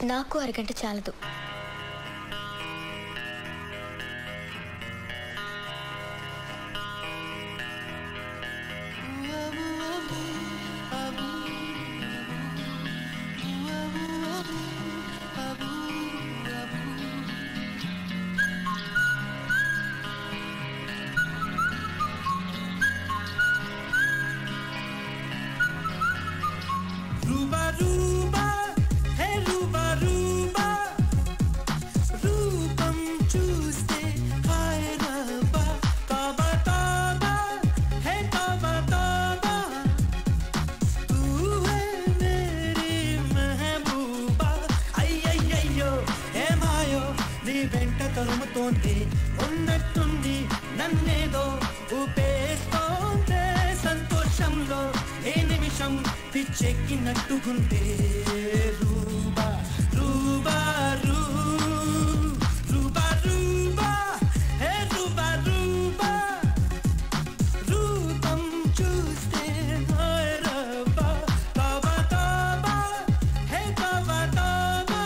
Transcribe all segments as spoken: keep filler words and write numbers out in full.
నాకు అరగంట చాలదు. తరుముతోంది ఉన్నట్టుండి నన్నేదో ఊపేస్తోందే సంతోషంలో ఏ నిమిషం పిచ్చెక్కినట్టుకుంటే రూబా రూబా రూ రూబా రూబా హే రూబా రూబా రూపం చూస్తే రబ్బా తాబా తాబా హే తాబా తాబా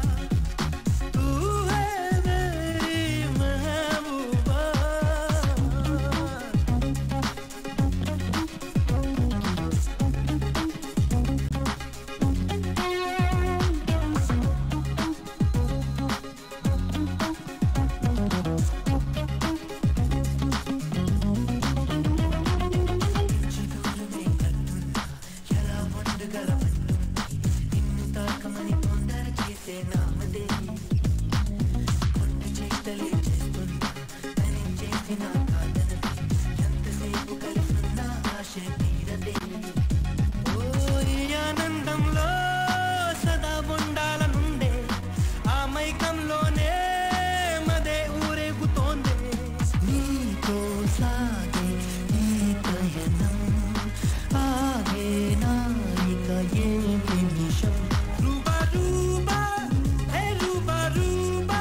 ఆనందంలో సదా ఉండాలనుండే ఆ మైకంలోనే మదే ఊరేగుతోంది నీతో సాగే ఈ ప్రయాణం ఆగే నాయిక ఏ నిమిషం రూబా రూబా హే రూబా రూబా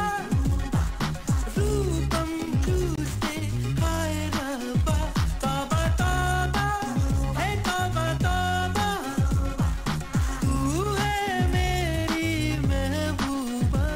రూపం చూస్తే హాయ్ రబ్బా తాబా తాబా హే తాబా తాబా తూ హే మేరీ మెహబూబా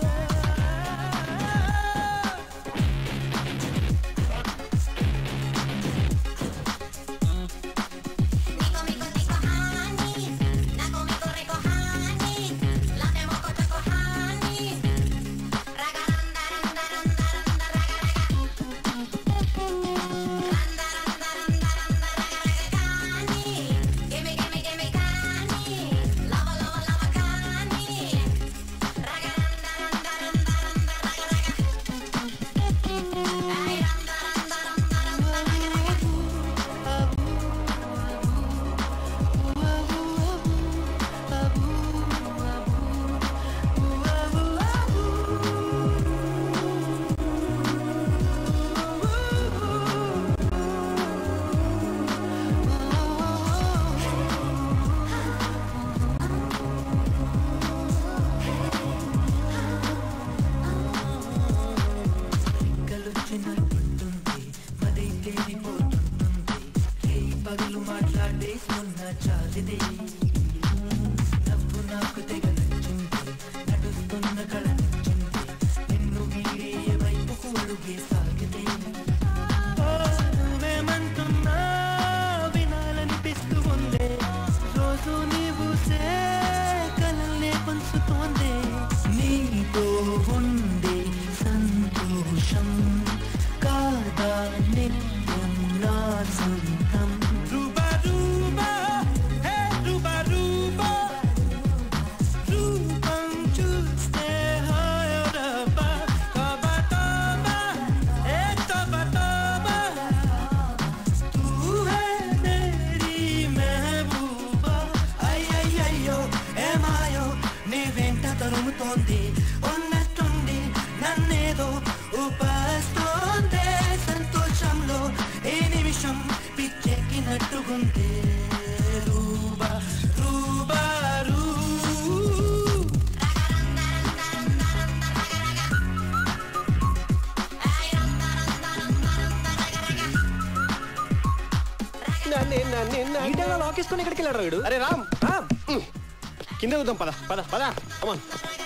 పగలు మాట్లాడే మొన్న చాలిదే నవ్వు నాకు తెగ నచ్చింది నడుస్తున్న కళ నచ్చింది నిన్ను మీరే వైపుకు అడుగే సాగితే నువ్వేమంటున్నా వినాలనిపిస్తూ ఉందే రోజు నీవు సే కలల్నే పంచుతోందే నీతో ఉండే సంతోషం కాదా నిత్యం నా సొంతం రూబా రూబా హే రూబా రూబా రూపం చూస్తే హాయ్ రబ్బా తాబా తాబా హే తాబా తాబా తూ హే మేరీ మెహబూబా అయ్యయ్యయ్యో ఏమాయో నీ వెంట తరుముతోంది ఉన్నట్టుండి నన్నేదో ఊపేస్తోందే సంతోషంలో ఏ నిమిషం పిచ్చెక్కినట్టుకుంటే రూబా రూబా రూ లాకేసుకుని ఎక్కడికి వెళ్ళాడు వీడు? అరే రామ్ రామ్ కింద వద్దాం పద పద పద కమాన్